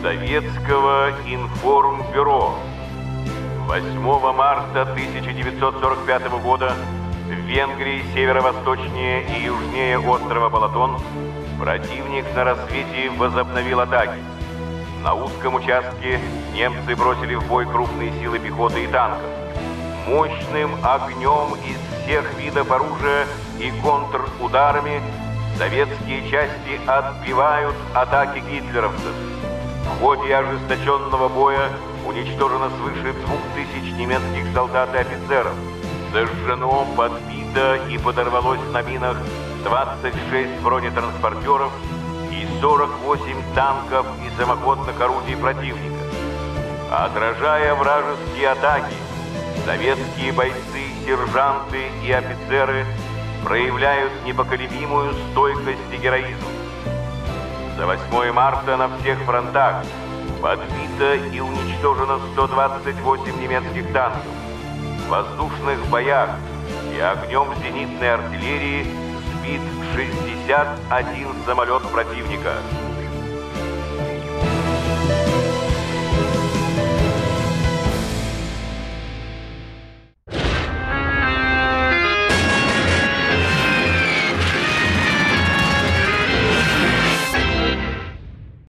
Советского информбюро. 8 марта 1945 года в Венгрии, северо-восточнее и южнее острова Балатон, противник на рассвете возобновил атаки. На узком участке немцы бросили в бой крупные силы пехоты и танков. Мощным огнем из всех видов оружия и контрударами советские части отбивают атаки гитлеровцев. В ходе ожесточенного боя уничтожено свыше 2000 немецких солдат и офицеров. Сожжено, подбито и подорвалось на минах 26 бронетранспортеров и 48 танков и самоходных орудий противника. Отражая вражеские атаки, советские бойцы, сержанты и офицеры проявляют непоколебимую стойкость и героизм. За 8 марта на всех фронтах подбито и уничтожено 128 немецких танков. В воздушных боях и огнем зенитной артиллерии сбит 61 самолет противника.